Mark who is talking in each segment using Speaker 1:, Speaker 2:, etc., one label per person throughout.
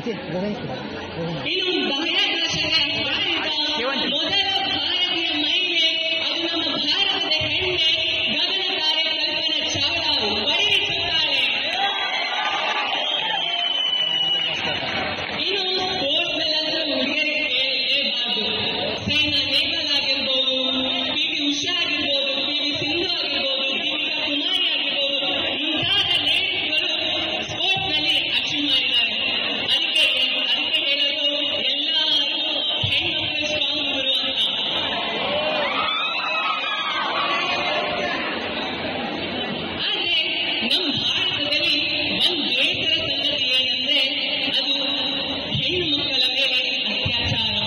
Speaker 1: ಇನ್ನು ಬಾಹ್ಯಾಕಾಶಕ್ಕೆ ಹಾರಿದ ಮೊದಲ ಭಾರತೀಯ ಮಹಿಳೆ, ಅದು ನಮ್ಮ ಭಾರತದ ಹೆಣ್ಣೆ ಗಗನತಾರೆ ಕಲ್ಪನಾ ಚಾವ್ಲಾ ಬಡಿಸುತ್ತಾರೆ. ಇನ್ನು ಸ್ಪೋರ್ಟ್ಸ್ ಹುಡುಗಿಯರಿಗೆ ಕೇಳಲೇಬಾರದು. ಸೈನಾ ನೇಹವಾಲ್ ಆಗಿರ್ಬೋದು, ಪಿ.ಟಿ. ಉಷಾ ಆಗಿರ್ಬೋದು, ಪಿ.ವಿ. ಸಿಂಧು ಆಗಿರ್ಬೋದು, ದೀಪಿಕಾ ಕುಮಾರಿ ಆಗಿರ್ಬೋದು, ಮುಂತಾದ ಲೇಡೀಸ್ಗಳು ಸ್ಪೋರ್ಟ್ಸ್ ನಲ್ಲಿ ಅಚೀವ್ ಮಾಡಿದ್ದಾರೆ. ಅದಕ್ಕೆ ಹೇಳೋದು ಎಲ್ಲರೂ ಹೆಣ್ಮಕ್ಳು ಸ್ಟ್ರಾಂಗ್ ಗುರು ಅಂತ. ಆದ್ರೆ ನಮ್ಮ ಭಾರತದಲ್ಲಿ ಒಂದು ಬೇಸರ ಸಂಗತಿ ಏನಂದ್ರೆ ಅದು ಹೆಣ್ಣು ಮಕ್ಕಳ ಮೇಲೆ ಅತ್ಯಾಚಾರ.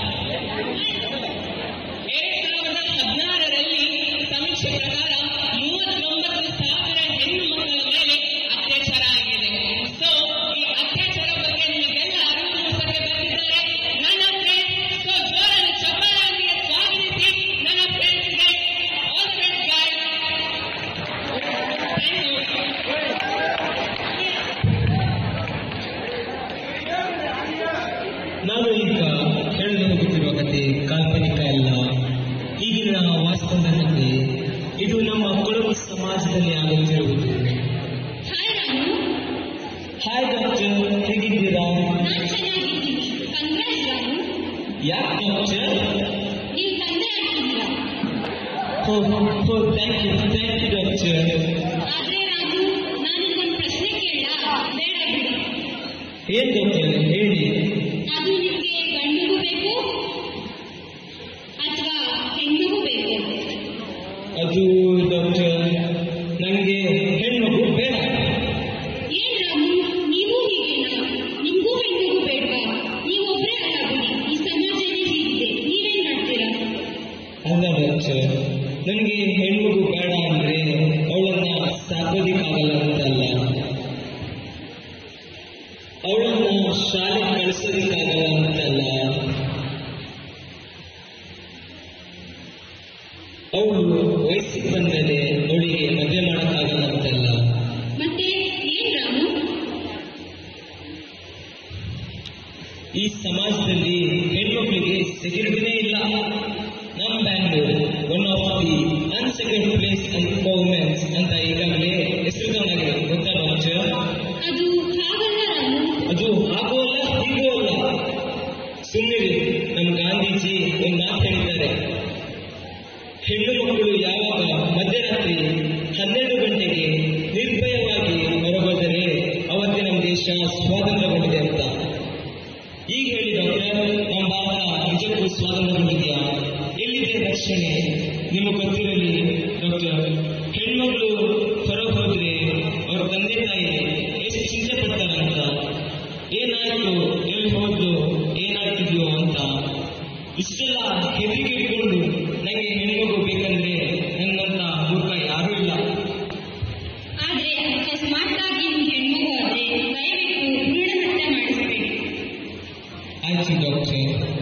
Speaker 1: 2016ರಲ್ಲಿ ಸಮೀಕ್ಷೆ ಪ್ರಕಾರ 39,000 ಹೆಣ್ಣು ಮಕ್ಕಳ ಮೇಲೆ ಅತ್ಯಾಚಾರ ಆಗಿದೆ. ಸೊ ಈ ಅತ್ಯಾಚಾರ ಬಗ್ಗೆ ನಿಮಗೆಲ್ಲ ಅರಿವು ಮೂಡಿಸಕ್ಕೆ ಬಂದಿದ್ದಾರೆ ನನ್ನ ಫ್ರೆಂಡ್ಸ್. ಸೊ ಜೋರಾಗಿ ಚಪ್ಪಾಳೆಯೊಂದಿಗೆ ಸ್ವಾಗತಿಸಿ ನನ್ನ ಫ್ರೆಂಡ್ಸ್ಗೆ. All friends guys.
Speaker 2: ನಾನು ಈಗ ಹೇಳಲು ಹೋಗುತ್ತಿರುವ ಕತೆ ಕಾಲ್ಪನಿಕ ಅಲ್ಲ, ಈಗಿನ ವಾಸ್ತವದ ಕತೆ. ಇದು ನಮ್ಮ ಕೊಡಗು ಸಮಾಜದಲ್ಲಿ ಆಗುತ್ತಿರುವುದು.
Speaker 1: ಹಾಯ್ ರಾಮು.
Speaker 2: ಹಾಯ್ ಡಾಕ್ಟರ್, ಹೇಗಿದ್ದೀರಾ?
Speaker 1: ನಾನು ಚೆನ್ನಾಗಿದ್ದೀನಿ. ಕಂಗ್ರಾಟ್ಸ್ ರಾಮು.
Speaker 2: ಯಾಕೆ ಡಾಕ್ಟರ್?
Speaker 1: ನೀವು ತಂದೆ ಆಗ್ತಿದ್ದೀರಾ.
Speaker 2: Thank you doctor.
Speaker 1: ಆದ್ರೆ ರಾಮು, ನಾನಿಗೊಂದು ಪ್ರಶ್ನೆ ಕೇಳಲಾ? ಬೇಡ ಬಿಡಿ.
Speaker 2: ಏನ್ ಡಾಕ್ಟರ್, ಹೇಳಿ.
Speaker 1: ಅದು ನಿಮ್ಗೆ ಗಂಡಿಗೂ ಬೇಕು ಅಥವಾ ಹೆಣ್ಣಿಗೂ ಬೇಕು?
Speaker 2: ಅದು ಡಾಕ್ಟರ್, ನನಗೆ ಹೆಣ್ಮಗು ಬೇಡ.
Speaker 1: ಏನ್ ರಾಮು, ನೀವು ಹೀಗೇನಾ? ನಿಮ್ಗೂ ಹೆಣ್ಣಿಗೂ ಬೇಡವಾ? ನೀವೊಬ್ಬರೇ ಅಲ್ಲ ಬಿಡಿ, ಈ ಸಮಾಜನೇ ಹೀಗಿದೆ. ನೀವೇನ್ ಮಾಡ್ತೀರಾ?
Speaker 2: ಅಲ್ಲ ಡಾಕ್ಟರ್, ನನಗೆ ಹೆಣ್ಮಗು ಬೇಡ ಅಂದ್ರೆ ಅವಳನ್ನ ಸಾಕೋದಿಕ್ಕಾಗಲ್ಲ ಅಂತಲ್ಲ, ಅವಳನ್ನ ಶಾಲೆ ಕಳಿಸೋದಿಕ್ಕಾಗಲ್ಲ ಅಂತಲ್ಲ, ಅವಳು ವಯಸ್ಸಿಗೆ ಬಂದರೆ ಅವಳಿಗೆ ಮದುವೆ ಮಾಡೋಕ್ಕಾಗಲ್ಲ ಅಂತಲ್ಲ.
Speaker 1: ಮತ್ತೆ ಏನ್ ರಾಮು?
Speaker 2: ಈ ಸಮಾಜದಲ್ಲಿ ಹೆಣ್ಮಕ್ಳಿಗೆ ಸೆಕ್ಯೂರಿಟಿನೇ ಇಲ್ಲ. ನಮ್ಮ Bangalore one of the unsecured place for womens ಅಂತ ಈಗಾಗಲೇ ಹೆಸರು ತಗೊಂಡಾಗಿದೆ, ಗೊತ್ತಾ ಡಾಕ್ಟರ್?
Speaker 1: ಅದು ಹಾಗಲ್ಲ ರಾಮು.
Speaker 2: ಅದು ಹಾಗೂ ಅಲ್ಲ ಹೀಗೂ ಅಲ್ಲ. ಸುಮ್ಮನೆ ನಮ್ಮ ಗಾಂಧೀಜಿ ಒಂದು ಮಾತು ಹೇಳಿದ್ದಾರೆ, ಹೆಣ್ಣು ಮಕ್ಕಳು ಯಾವಾಗ ಮಧ್ಯರಾತ್ರಿ 12 ಗಂಟೆಗೆ ನಿರ್ಭಯವಾಗಿ ಹೊರಗೋದರೆ ಅವತ್ತೇ ನಮ್ಮ ದೇಶ ಸ್ವಾತಂತ್ರ್ಯಗೊಂಡಿದೆ ಅಂತ. ಈಗ ಹೇಳಿ ಡಾಕ್ಟರ್, ನಮ್ಮ ಭಾರತ ನಿಜಕ್ಕೂ ಸ್ವಾತಂತ್ರ್ಯಗೊಂಡಿದೆಯಾ? ಎಲ್ಲಿದೆ ರಕ್ಷಣೆ? ನಿಮಗೆ ಗೊತ್ತಿರಲಿ ಡಾಕ್ಟರ್, ಹೆಣ್ಮಕ್ಳು ಹೊರ ಹೋದ್ರೆ ಅವ್ರ ತಂದೆ ತಾಯಿ ಎಷ್ಟು ಚಿಂತೆ ಪಡ್ತಾರಂತ. ಏನಾಯ್ತು, ಎಲ್ಲಿ ಹೋದ್ರು, ಏನಾಗ್ತಿದ್ಯೋ ಅಂತ ಇಷ್ಟೆಲ್ಲ ಹೆದರಿಕೆ ಇಟ್ಕೊಂಡು ನನಗೆ ಹೆಣ್ಮಗು ಬೇಕಂದ್ರೆ ನನ್ನಂತ ಮೂರ್ಖ ಯಾರೂ ಇಲ್ಲ.
Speaker 1: ಆದ್ರೆ ಅಕಸ್ಮಾತ್ ಆಗಿ ನಿಮ್ಗೆ ಹೆಣ್ಮಗು ಆದ್ರೆ ದಯವಿಟ್ಟು ಭ್ರೂಣ ಹತ್ಯೆ ಮಾಡಿಸ್ಬೇಡಿ.
Speaker 2: ಆಯ್ತು ಡಾಕ್ಟರ್.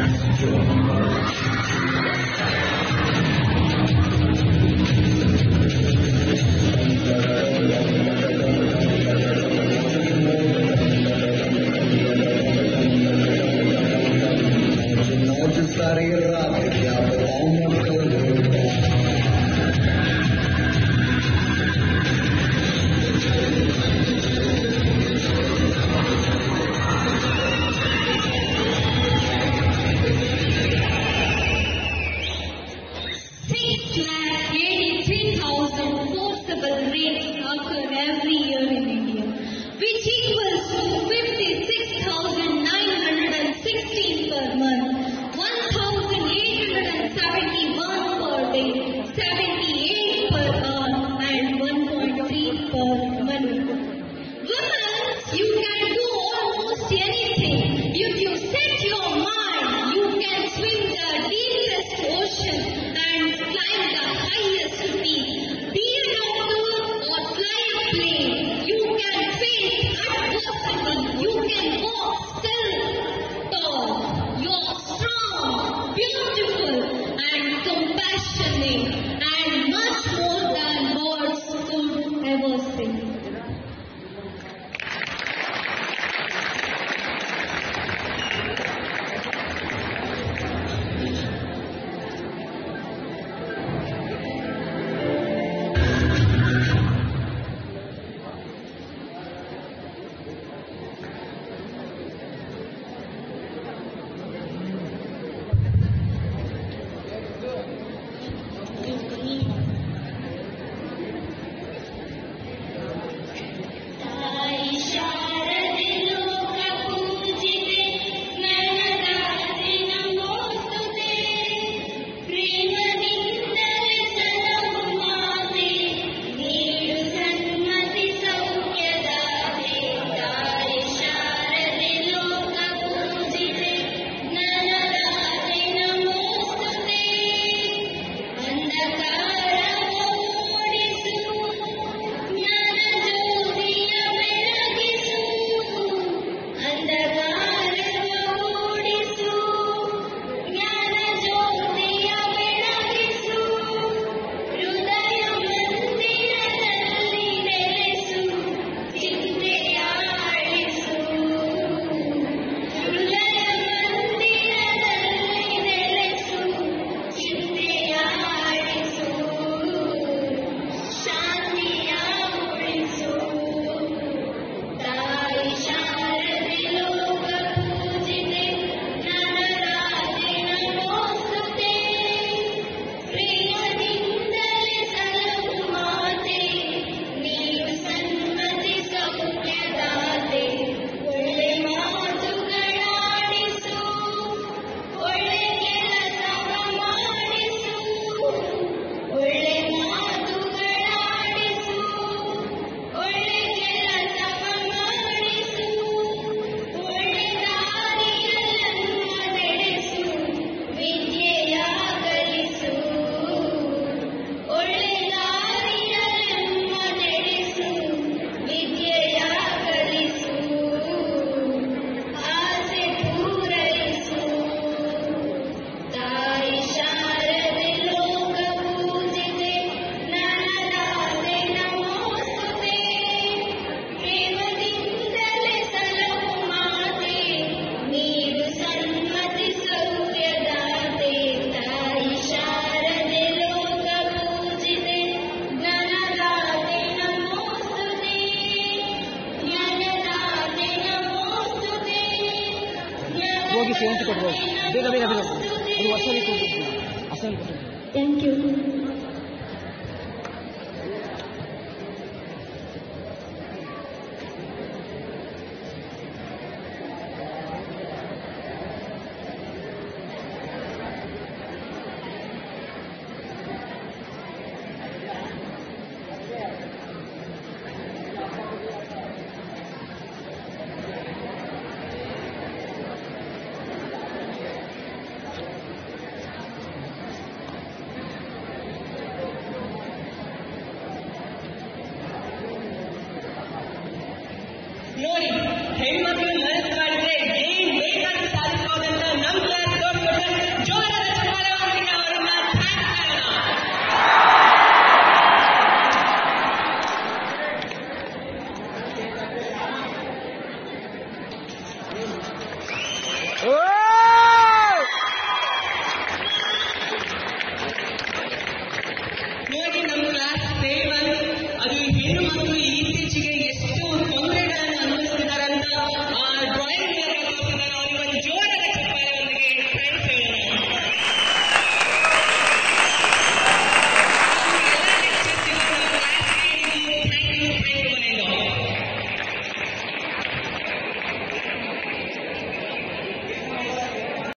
Speaker 3: ಹೋಗಿ ಸೇವಂತಿ ಕೊಡ್ಬೋದು. ಬೇಗ ಬೇಗ ಬೇಗ ಅದು ವರ್ಷದಲ್ಲಿ ಕೊಡ್ಬೋದು. ಅಸಲು ಕೊಡ್ಬೋದು.
Speaker 4: Thank you.